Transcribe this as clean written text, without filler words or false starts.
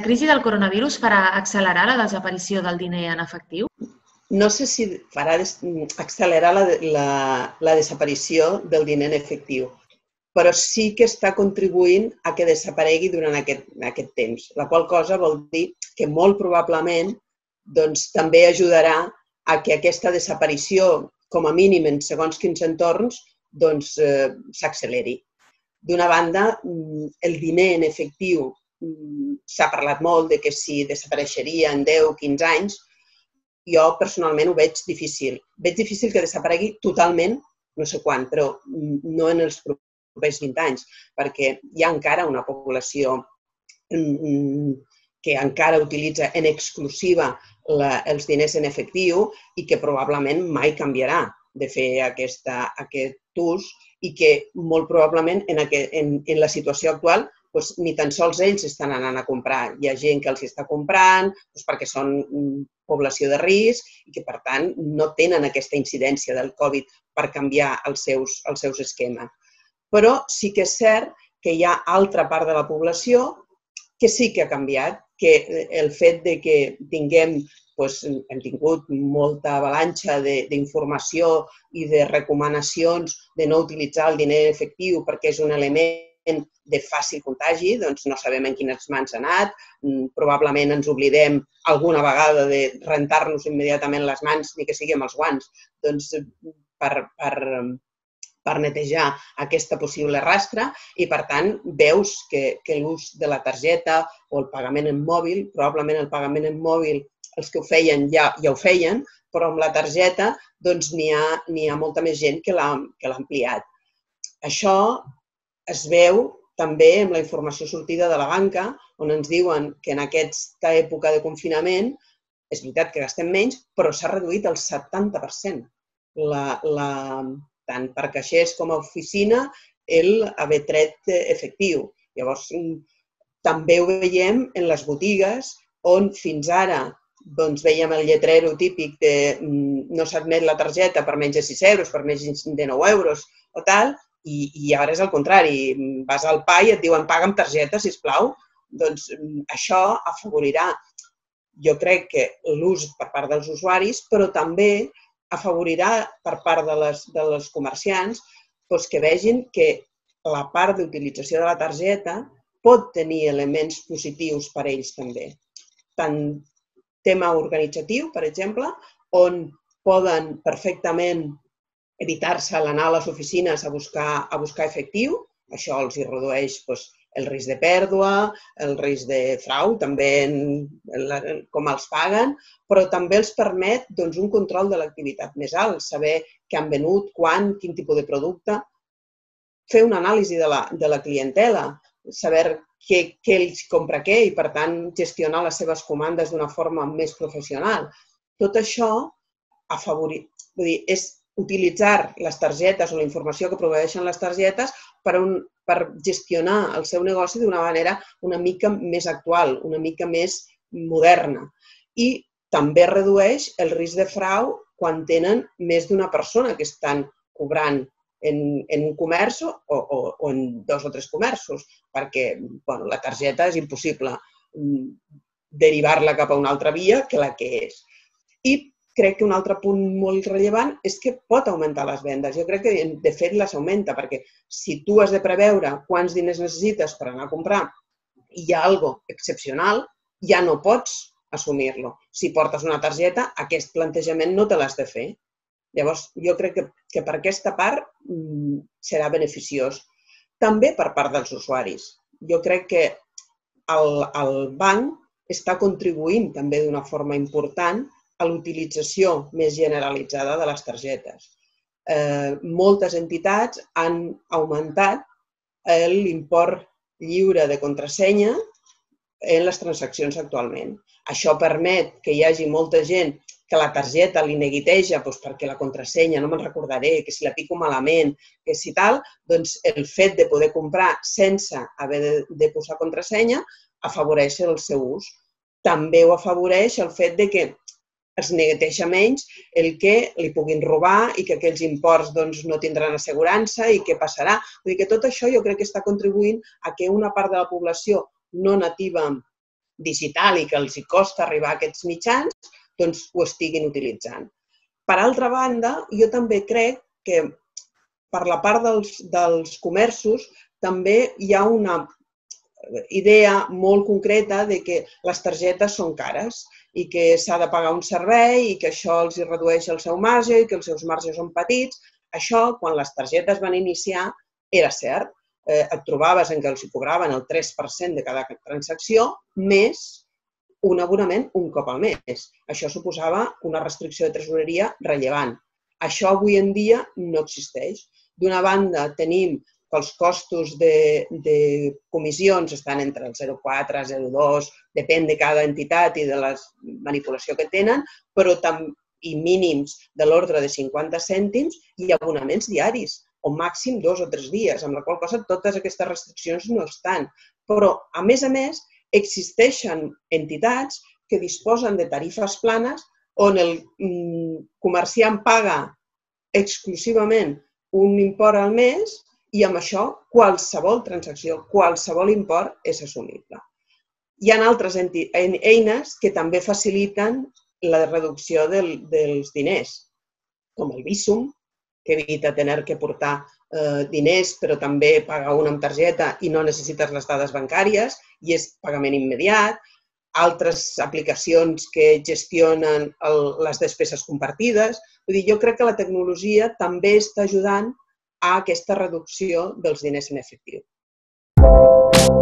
crisi del coronavirus farà accelerar la desaparició del diner en efectiu? No sé si farà accelerar la desaparició del diner en efectiu, però sí que està contribuint a que desaparegui durant aquest temps, la qual cosa vol dir que molt probablement també ajudarà a que aquesta desaparició, com a mínim en segons quins entorns, s'acceleri. D'una banda, el diner en efectiu, s'ha parlat molt de que si desapareixeria en 10-15 anys, jo personalment ho veig difícil. Veig difícil que desaparegui totalment, no sé quan, però no en els propers 20 anys, perquè hi ha encara una població que encara utilitza en exclusiva els diners en efectiu i que probablement mai canviarà de fer aquest ús i que molt probablement en la situació actual ni tan sols ells estan anant a comprar. Hi ha gent que els està comprant perquè són població de risc i que, per tant, no tenen aquesta incidència del Covid per canviar els seus esquemes. Però sí que és cert que hi ha altra part de la població que sí que ha canviat, que el fet que hem tingut molta avalanxa d'informació i de recomanacions de no utilitzar el diner efectiu perquè és un element de fàcil contagi, doncs no sabem en quines mans ha anat, probablement ens oblidem alguna vegada de rentar-nos immediatament les mans, ni que sigui amb els guants, per netejar aquesta possible rastre i, per tant, veus que l'ús de la targeta o el pagament en mòbil, probablement el pagament en mòbil els que ho feien ja ho feien, però amb la targeta n'hi ha molta més gent que l'ha ampliat. Això es veu també amb la informació sortida de la banca, on ens diuen que en aquesta època de confinament és veritat que gastem menys, però s'ha reduït el 70%. Tant per caixers com a oficina, haver tret efectiu. Llavors, també ho veiem en les botigues, on fins ara veiem el lletrero típic de no s'admet la targeta per menys de 6 euros, per menys de 9 euros o tal, i ara és el contrari. Vas al PA i et diuen paga amb targeta, sisplau. Doncs això afavorirà, jo crec que l'ús per part dels usuaris, però també afavorirà per part dels comerciants que vegin que la part d'utilització de la targeta pot tenir elements positius per a ells també. Tant tema organitzatiu, per exemple, on poden perfectament evitar-se l'anar a les oficines a buscar efectiu, això els redueix el risc de pèrdua, el risc de frau, també com els paguen, però també els permet un control de l'activitat més alt, saber què han venut, quan, quin tipus de producte, fer una anàlisi de la clientela, saber què ells compra què i, per tant, gestionar les seves comandes d'una forma més professional. Tot això és utilitzar les targetes o la informació que proveeixen les targetes per gestionar el seu negoci d'una manera una mica més actual, una mica més moderna. I també redueix el risc de frau quan tenen més d'una persona que estan cobrant en un comerç o en 2 o 3 comerços, perquè la targeta és impossible derivar-la cap a una altra via que la que és. I crec que un altre punt molt rellevant és que pot augmentar les vendes. Jo crec que, de fet, les augmenta, perquè si tu has de preveure quants diners necessites per anar a comprar i hi ha alguna cosa excepcional, ja no pots assumir-lo. Si portes una targeta, aquest plantejament no te l'has de fer. Llavors, jo crec que per aquesta part serà beneficiós. També per part dels usuaris. Jo crec que el banc està contribuint també d'una forma important a l'utilització més generalitzada de les targetes. Moltes entitats han augmentat l'import lliure de contrasenya en les transaccions actualment. Això permet que hi hagi molta gent que la targeta li neguiteja perquè la contrasenya no me'n recordaré, que si la pico malament, que si tal, doncs el fet de poder comprar sense haver de posar contrasenya afavoreix el seu ús. També ho afavoreix el fet que es neguiteja menys el que li puguin robar i que aquells imports no tindran assegurança i què passarà. Vull dir que tot això jo crec que està contribuint a que una part de la població no nativa digital i que els costa arribar a aquests mitjans, doncs ho estiguin utilitzant. Per altra banda, jo també crec que per la part dels comerços també hi ha una idea molt concreta de que les targetes són cares i que s'ha de pagar un servei i que això els redueix el seu marge i que els seus marges són petits. Això, quan les targetes van iniciar, era cert. Et trobaves en què els cobraven el 3% de cada transacció més un abonament un cop al mes. Això suposava una restricció de tresoreria rellevant. Això avui en dia no existeix. D'una banda, tenim que els costos de comissions estan entre el 0,4 i 0,2, depèn de cada entitat i de la manipulació que tenen, però i mínims de l'ordre de 50 cèntims i abonaments diaris, o màxim 2 o 3 dies, amb la qual cosa totes aquestes restriccions no estan. Però, a més, existeixen entitats que disposen de tarifes planes on el comerciant paga exclusivament un import al mes i amb això qualsevol transacció, qualsevol import és assumible. Hi ha altres eines que també faciliten la reducció dels diners, com el Bizum, que evita haver de portar diners però també pagar una amb targeta i no necessites les dades bancàries i és pagament immediat. Altres aplicacions que gestionen les despeses compartides. Vull dir, jo crec que la tecnologia també està ajudant a aquesta reducció dels diners en efectiu.